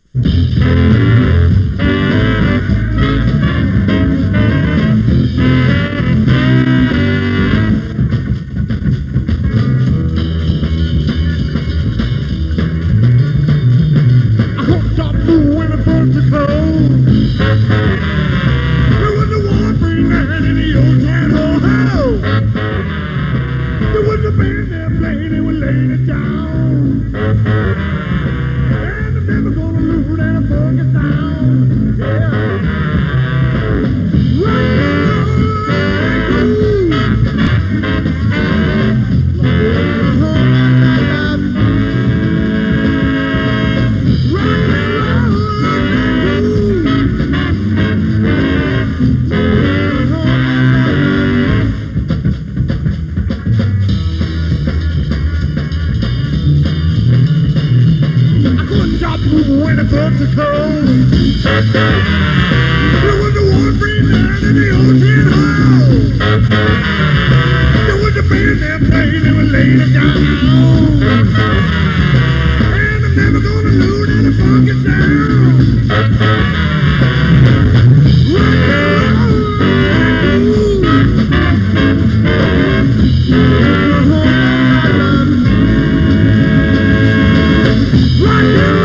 When the bugs are cold, there was the one free night in the ocean hall. There was the band that played and we laid it down. And I'm never gonna lose any funky sound. Rock and roll, rock and roll.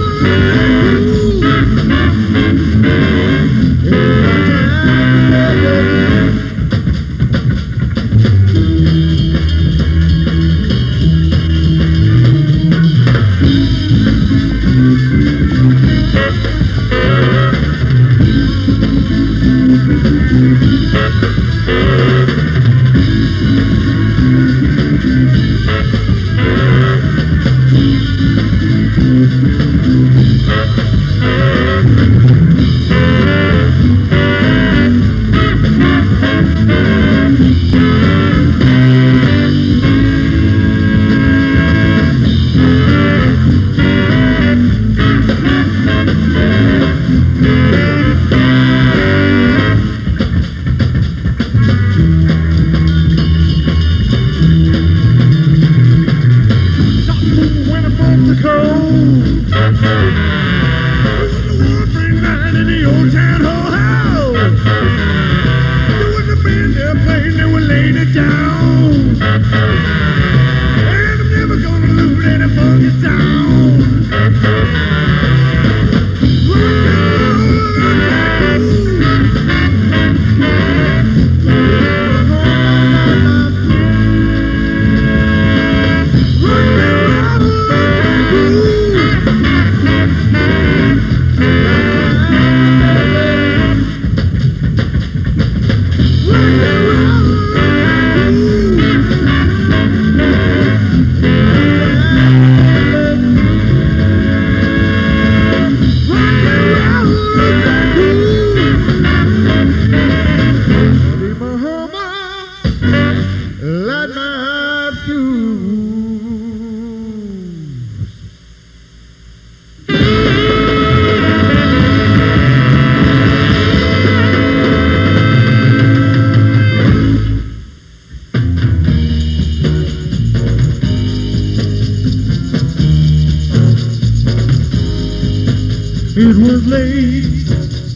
It was late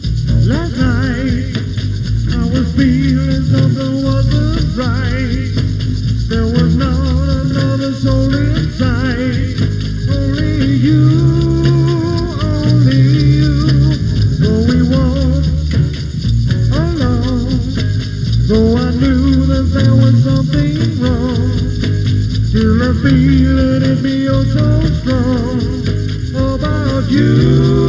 last night. I was feeling something wasn't right. There was not another soul inside. Only you, only you. So we walked along. Though I knew that there was something wrong. Still a feeling in me oh so strong about you.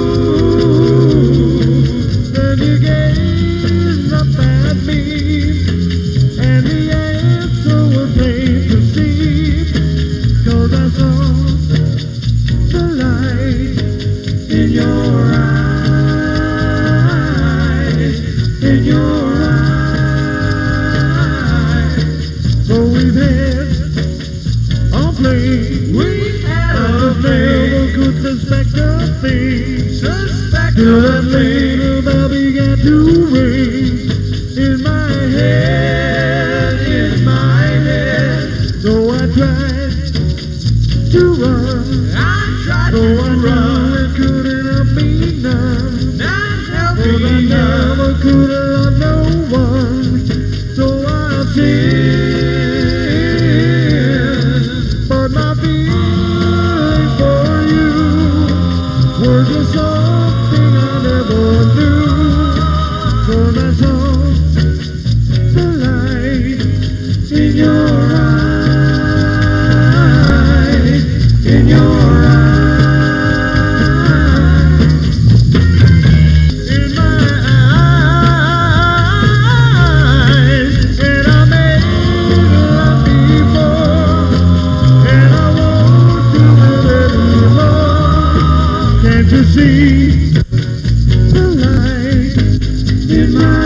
Till that later bell began to ring in my head. So I tried to run, so I knew it couldn't Can't you see the light in my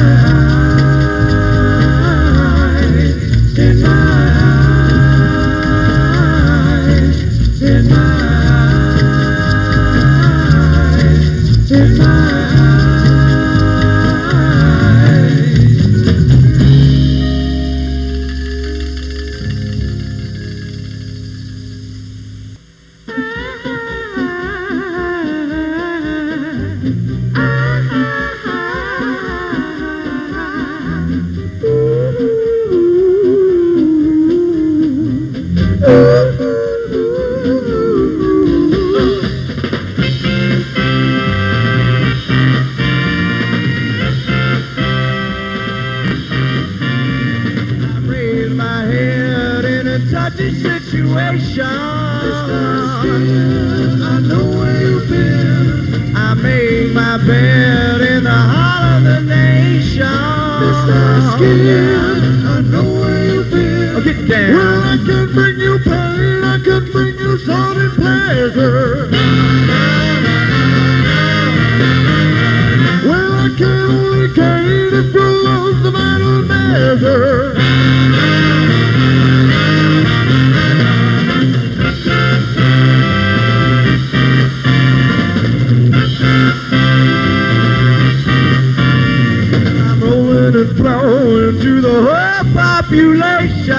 eyes? In my eyes, in my eyes, in my eyes. Situation. I know where you've been. I made my bed in the heart of the nation. Mr. Skin, I know where you've been. Oh, get down. Well, I can bring you pain. I can bring you salt and pleasure. Well, I can only gain if your love's the vital measure. Flowing to the whole population. I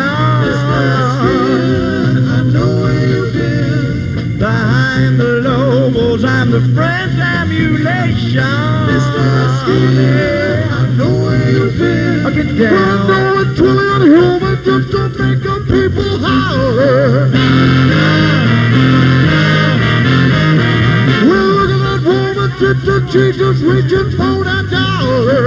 know where you've been. Behind the logos, I'm the French ambulation. Mr. Skinny, I know where you've been. I'll get down. I'm going trillion human just to make the people holler. Well, look at that woman, Sister Jesus, reaching for that dollar.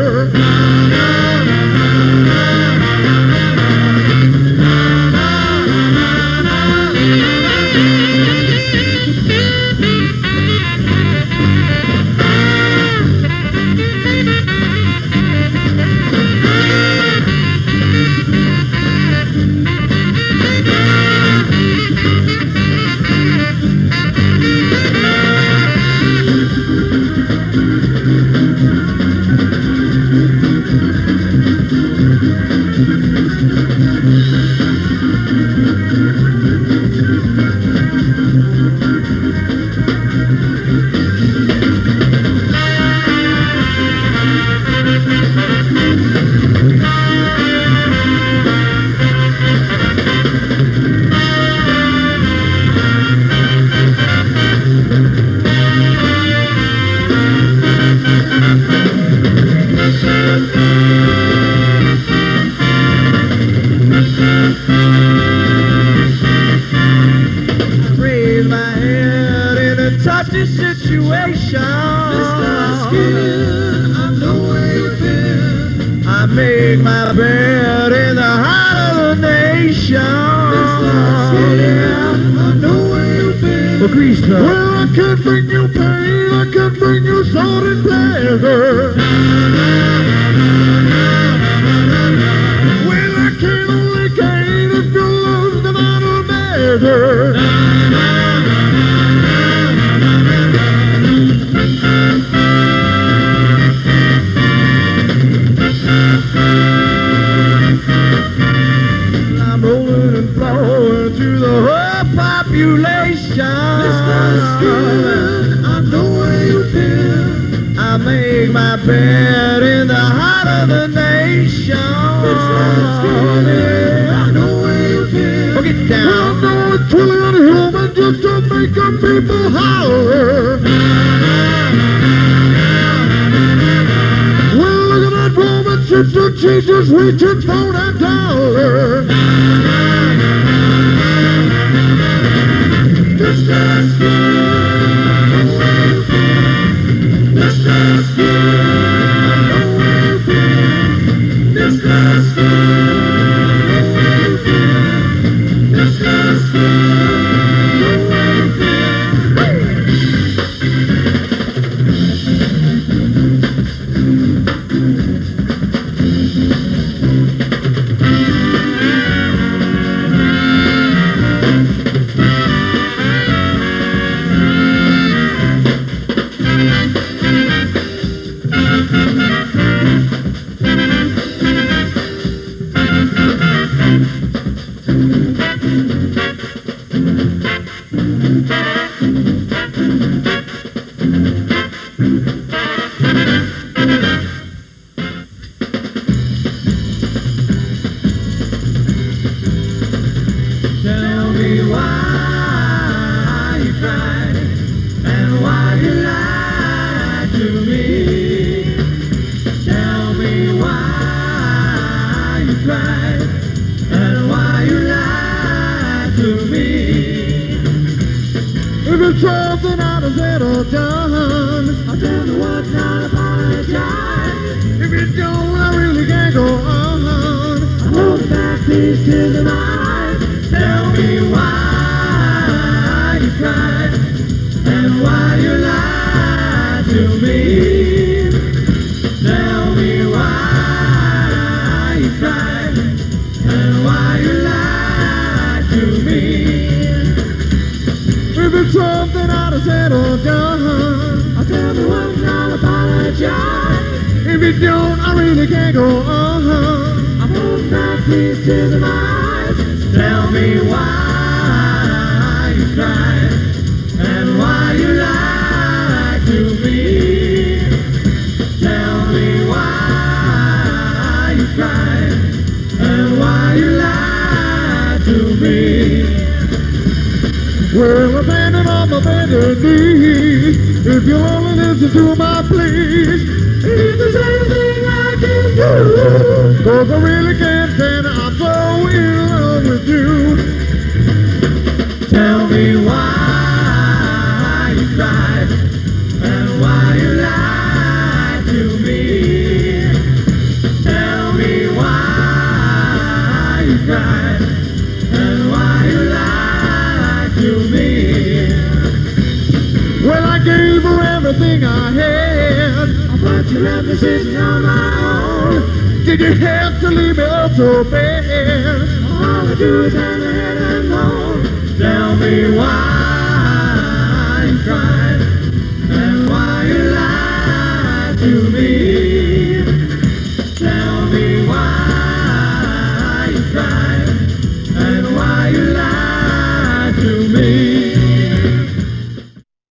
Situation. Mr. Skin, I know where you've been. I made my bed in the heart of the nation. Mr. Skin, I know where you've been. Well, grease truck. Well, I can bring you pain. I can bring you salt and pleasure. Well, I can only gain if your love's the vital measure. I'm rolling and flowing to the whole population. Mr. Skin, I know where you've been. I make my bed in the heart of the nation. Mr. Skin, I know where you've been. Oh, get down. Well, I know it's trillion human just to make them people holler. Sister Jesus reaching for that dollar. Mr. Skin, Mr. Skin, I know where you've been. Mr. Skin, Mr. Skin, I know where you've been. why you lied to me. Tell me why you cried and why you lied to me. If it's something I'd have said or done, I'll tell me what's not apologize. If you don't, I really can't go on. I hold back these tears in my eyes. Tell me why you cried and why you lied to me. Tell me why you cried and why you lied to me. If it's something I'd have said or done, I'll tell me what's not apologize. If you don't, I really can't go on. I'm holding back these tears in my eyes. Tell me why you cried and why you lied to me. Tell me why you cried and why you lied to me. Well, I'm standing on my bended knee. If you'll only listen to my pleas, if there's anything I can do, 'cause I really can't stand it, I'm so in love with you. Tell me why you cried and why you lied to me. Tell me why you cried and why you lied to me. Well, I gave her everything I had. I put your emphasis on my own. Did you have to leave me up so bad? All I do is hang my head and moan. Tell me why you cried.